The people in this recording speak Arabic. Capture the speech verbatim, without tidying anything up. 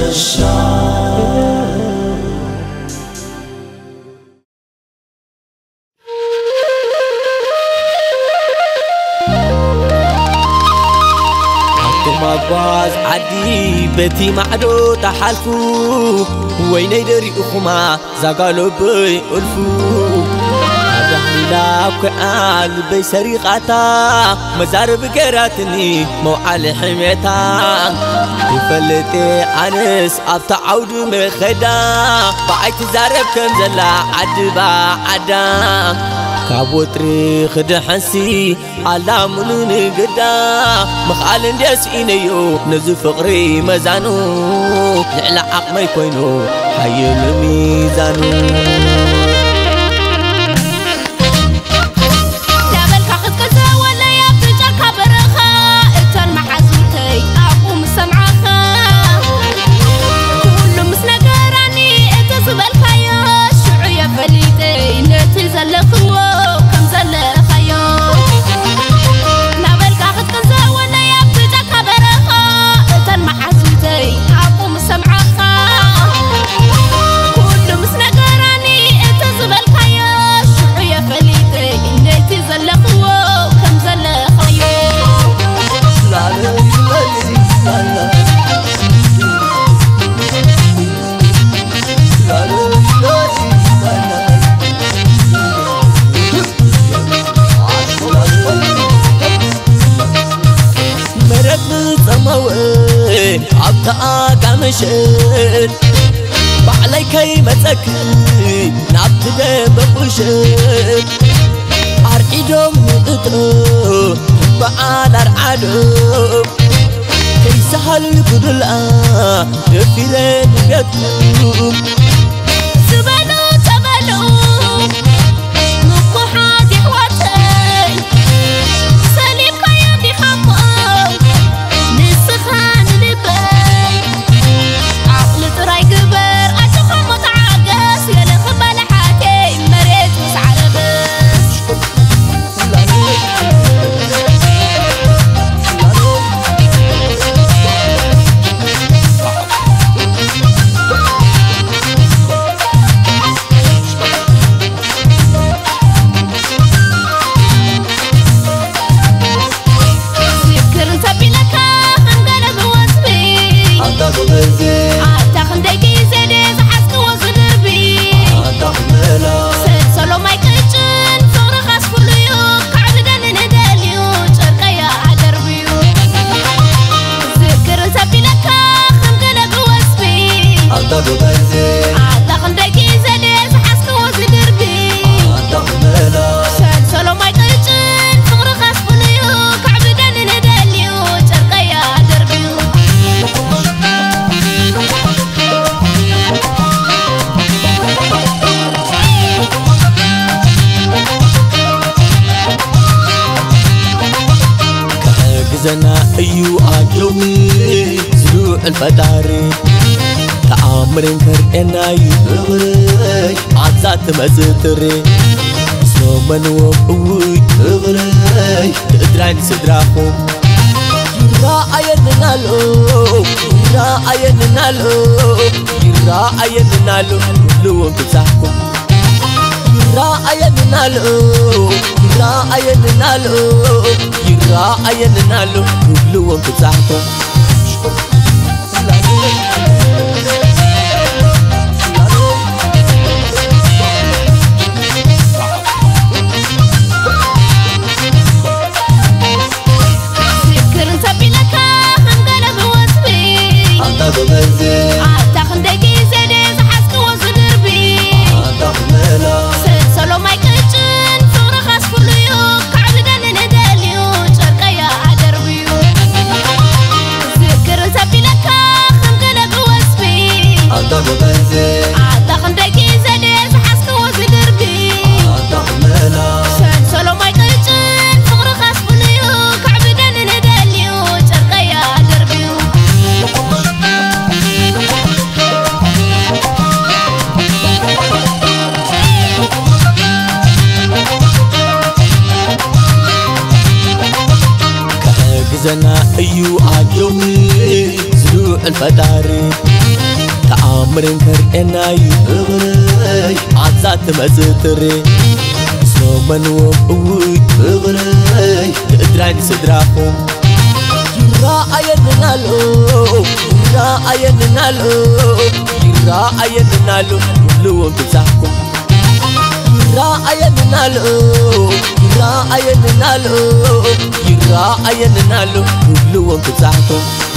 مغواز عدي بتي معدو تحالفو ويني دريقكما زغالو بي ألفو أدحلي كعال بي سريقاتا مزارب كراتني موعال حميتا يفلتي عنس أبتا عود مخدا بعيت زارب كمزلا عدبا عدا كابوتري خد حنسي على من نقدا مخال ندس إنيو نزو فقري مزانو لعلا عقمي كوينو حي الميزانو عبتا قامشن بعلي كي متكي نعبت دمقوشن عرقيدهم نقطو بعال عرعادهم كي سهل الكدلا نفيرين بيتهم سبالو تبالو نقوحات يحواتي سليم خيام دي خطأ زنا أيو عجومي زلوع الفداري تأمرين كرئنا يغري عزات مزتري سومن وقوي يغري تقدرين صدراكم يرا أيننا لو يرا أيننا لو يرا أيننا لو كلهم تمسحكم يرا أيننا لو يرا أيننا لو يرا أيننا لو كلهم تمسحكم زنا أيو عجومي زلوع الفداري تأمرن كرنا يبغي عزات مزتري سومن وبوي بغي تدران صدراكم يرا نالو يرا نالو يرا نالو كلهم تمسحكم يرا نالو يرا نالو يرا نالو كلهم تمسحكم